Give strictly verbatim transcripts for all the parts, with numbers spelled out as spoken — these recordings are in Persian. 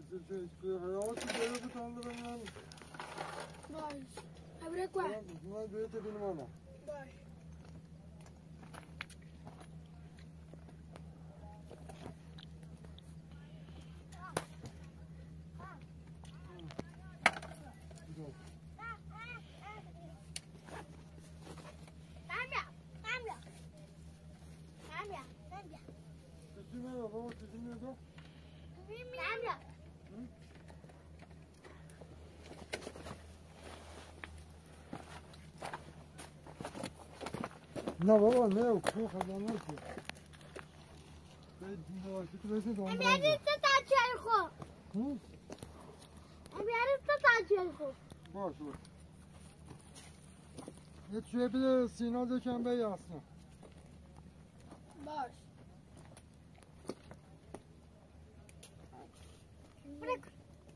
hayatı böyle bir tanrım lan. Baş. Abra qua. Bunlar böyle de benim ana. Baş. Sütü ne var baba, sütü ne var? Ne baba ne yok, çok kazanır ki. Ben şimdi sütü versin de ondan. Hı? Boş ver. Yetişebilir Sinan Döken Bey yazsın. Baş. Bırak.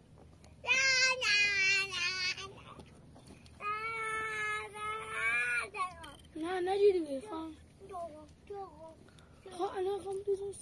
Na na đi đừng nghỉ phong. Họ nó không đi rồi.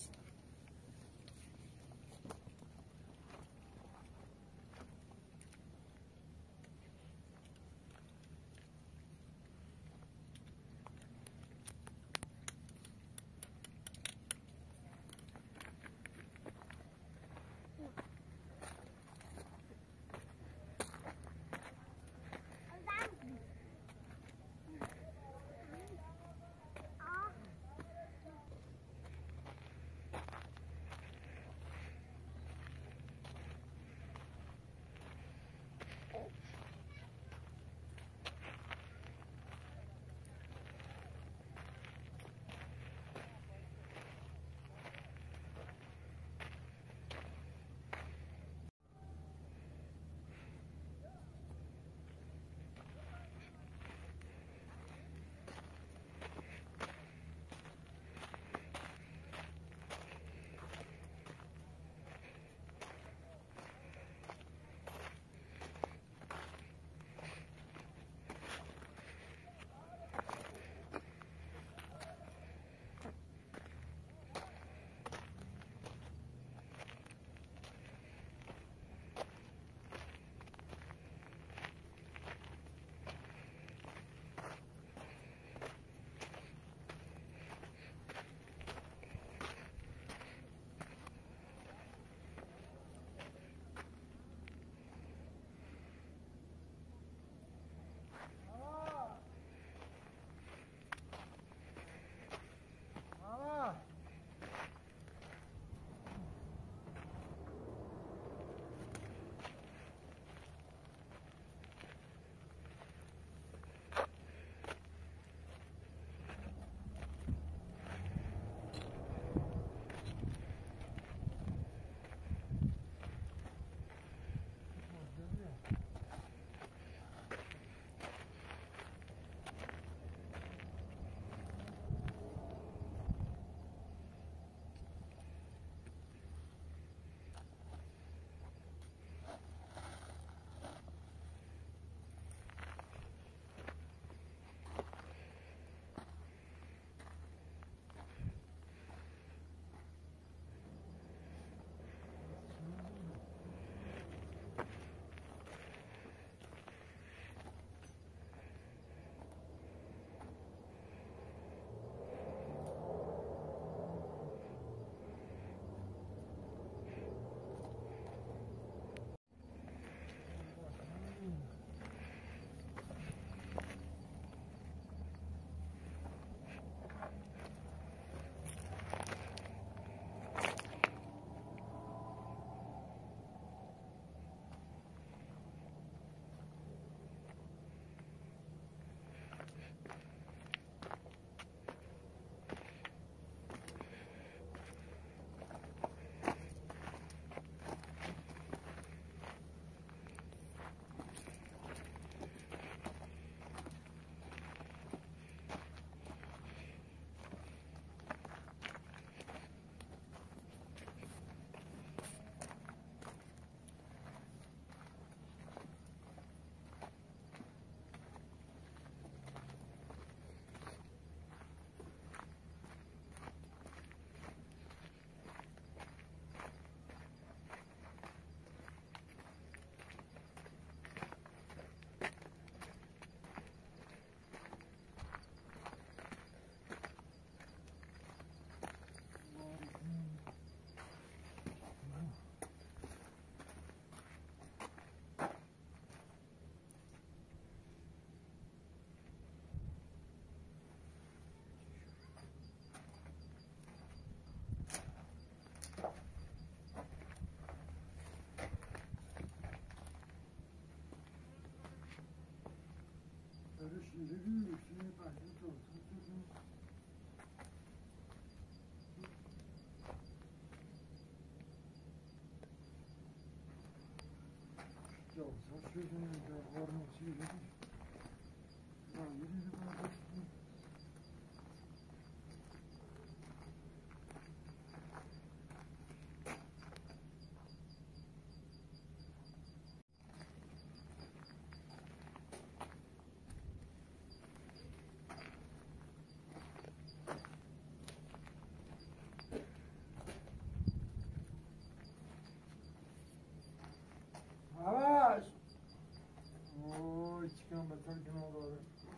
عباس اوه چیکم بطور کنم داره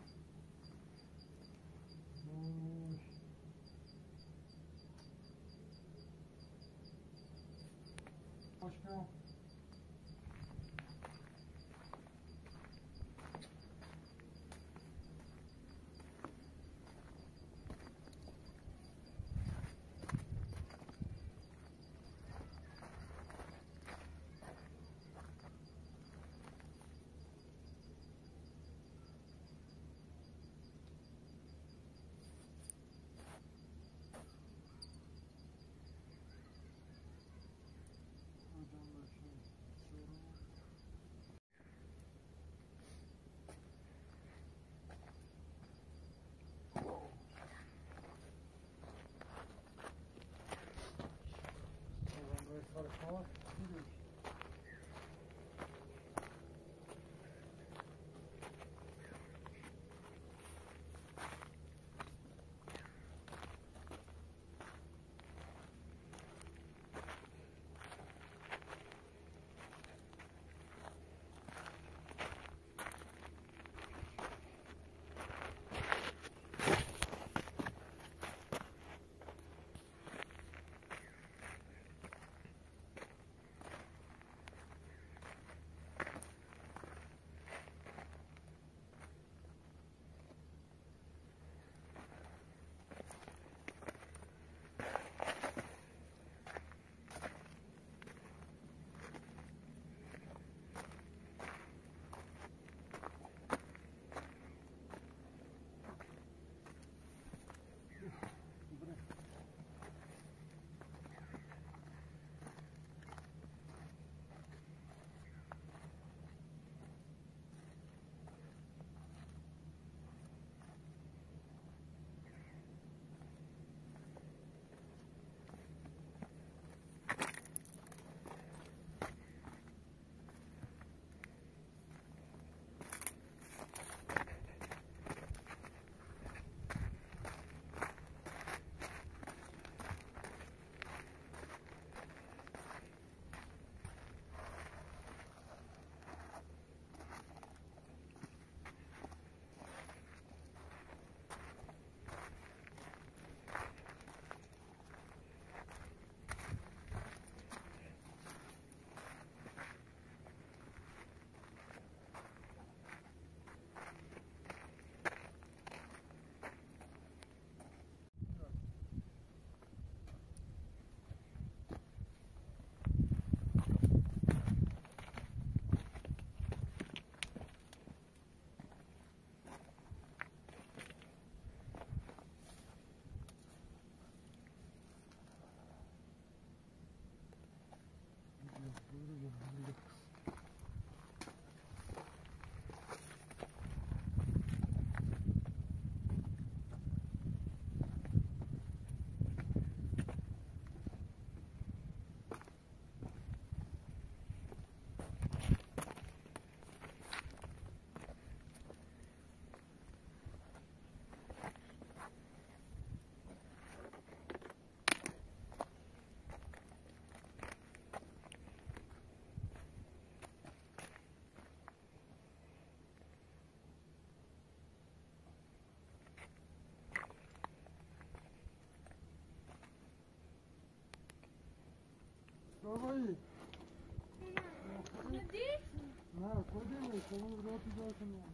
خوش کنم بابایی ندی؟ نه خودی شما را پیدا کنیم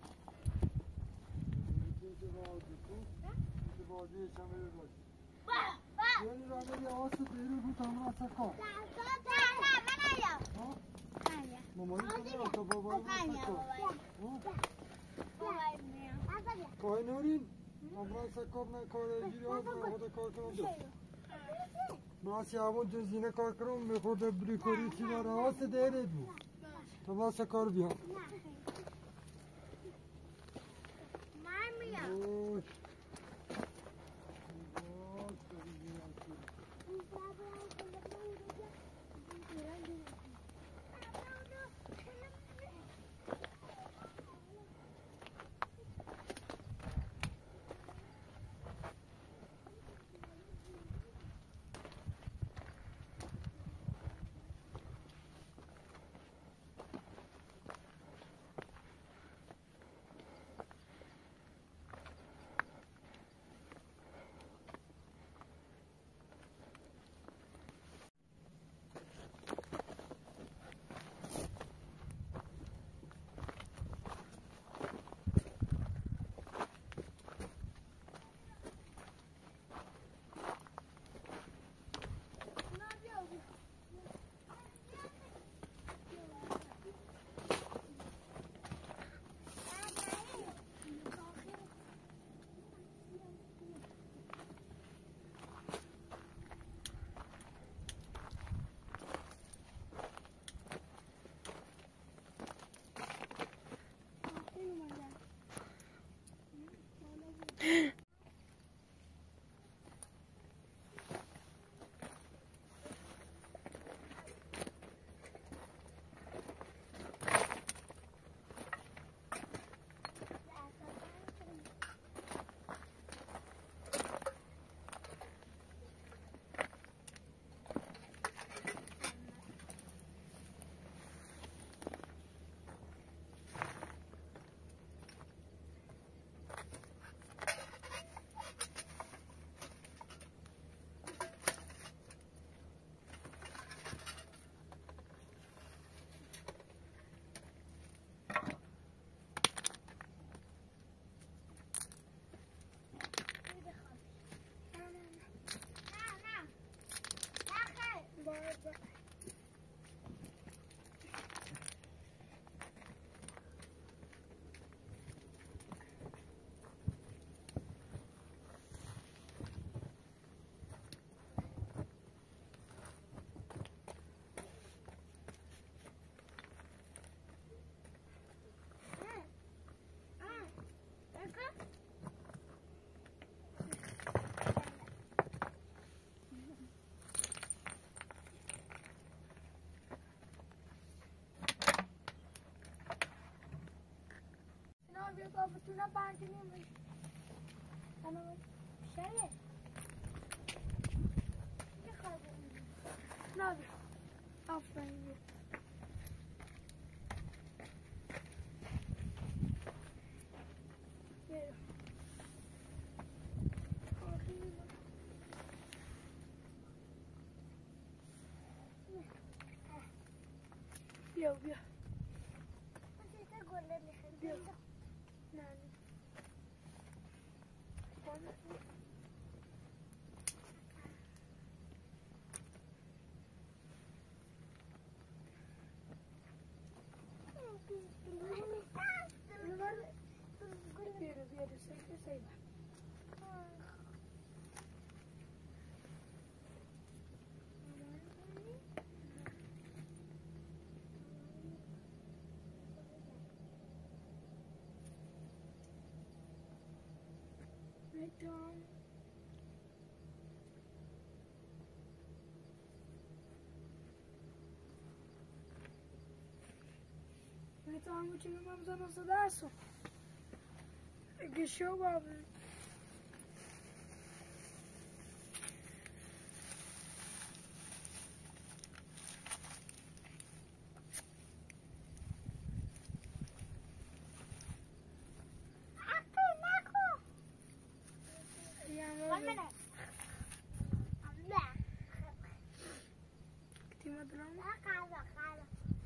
چه بازی کن چه بازی چمه بازی یعنی را نمی آسو دیرو رو تمام سکا نه نه من نیا مامانی کنه تا بابایی رو سکا بابایی میام کاری نورین امروز سکوب نه کار جیری ها برای خود کار کنم دو باسی همون جزینه کار کنم میخورده بری کاری چی برای هاست دیره دو تا باسی کار بیام اوه Betuna bandini mi? Ano şey? Ne kadar? Ne yapıyor? Aferin. Gel. Yo yo. Kita golden ni. Nani? Right down. Então, continuamos a nossa dança. Que show, Bob. One minute. Tem uma drama? Casa, casa.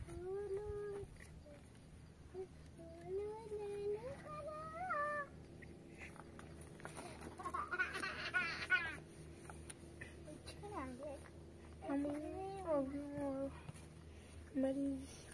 Mas...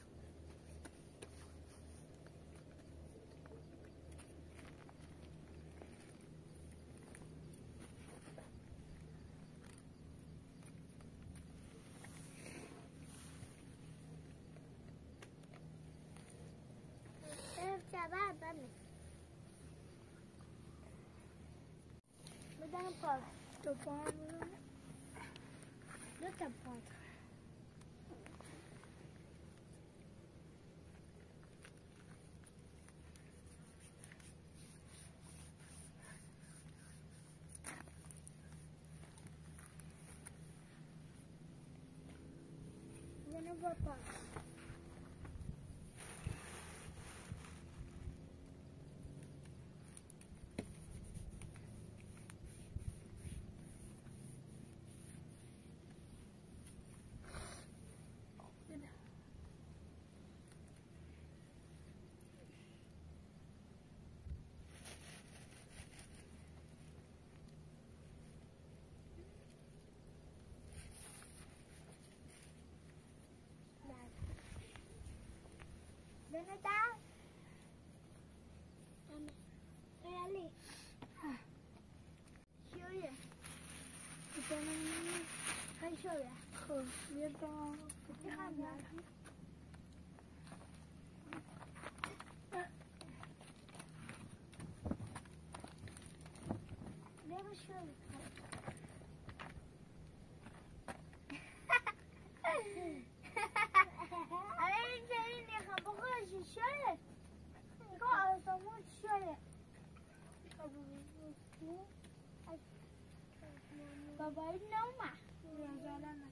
بابا بله بدم پا تو پا بدم دو تا پا بدم پا Bene da? Ali. Şöyle. Bir tane hay şöyle. bir daha Bir tane. Ne bu şöyle? شاله نگاه آسمون شاله بابایی نومه زالانه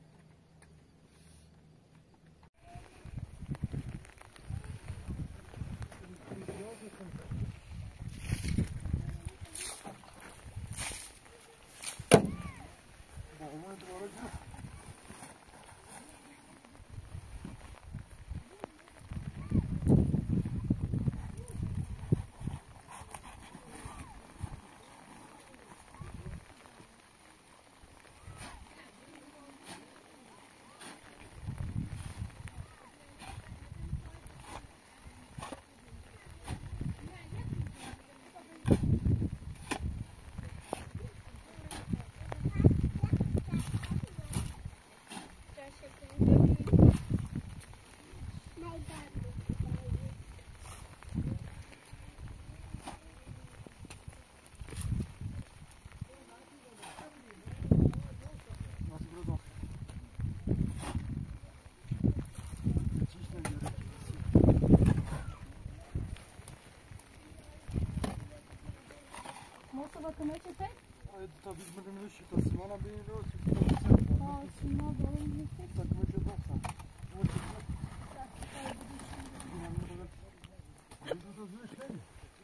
Bakın açıkçası. Ay tabii bizim ne şıkası bana bir yıl olsun. Aa, şuna doğru gitsin. Takmaca doksan. O çıkıyor. Bilmem ne kadar. Bu da zor şey mi?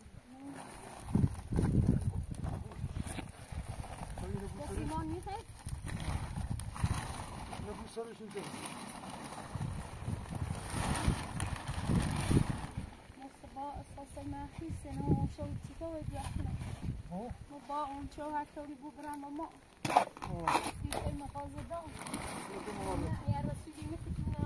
Simon ne say? Ne bu sarı şimdi? مصطفى أساسا ما في سنة وشو تسوي بيحنا مبا ونشو هكذا بكرة ماما في شيء مغازة ده يا رسولي مثل ما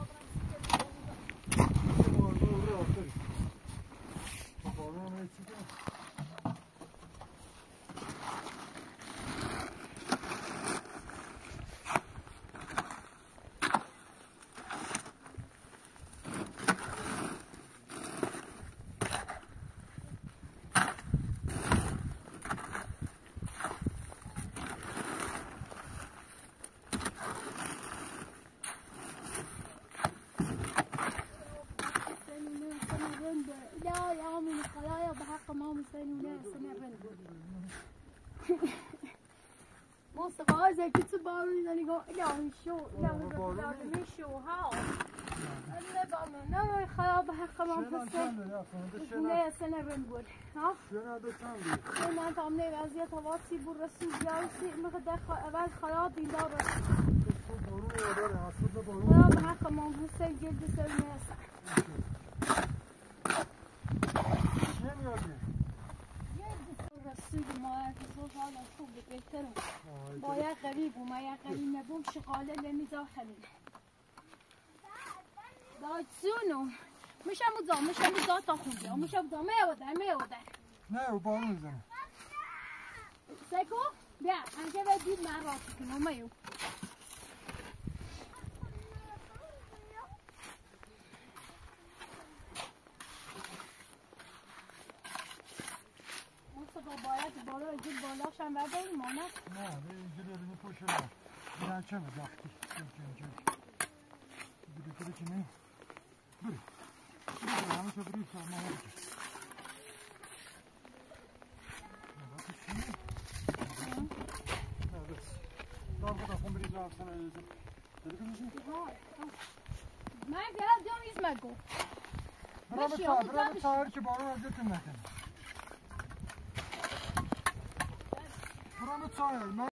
لا يا من الخلايا بحق ما مسنونا سنة رند مصطفى هذا كتب بارون أنا قا لا شو لا لا لا شو هاو أنا بعمل لا خلايا بحق ما مسنونا لا سنة رند بود ها شنو هذا كان أنا تعمل أزياء تواتي بالرسول جالسي مقدر أول خلايا بيدار خلايا بحق ما مسنون جلد سوينا رسول ما يزور هذا خوب بيترم بايا غريب وما يا غريب نبوم شغاله لميزا خليل دايت سونو مش هم ضا مش هم ضا تاخذ مش هم ضا ما يودا ما يودا نه و بارون زنه سيكو بيا انا بدي مع راسك انه ما يو بالا اینجور بالاش هم برداریم مانه نه به اینجوری بینی پوشه نه این چه مزاقتی اینجوری بری بری چی نیم بری بری همه تو بری سرما نبیشه نباتی چی نیم نه بس دار خدا خون بری جواب سنه ایزم داری کنیشی؟ من گرد جام ایز مگو برام سایر که بارون ازتون نکنه برام سایر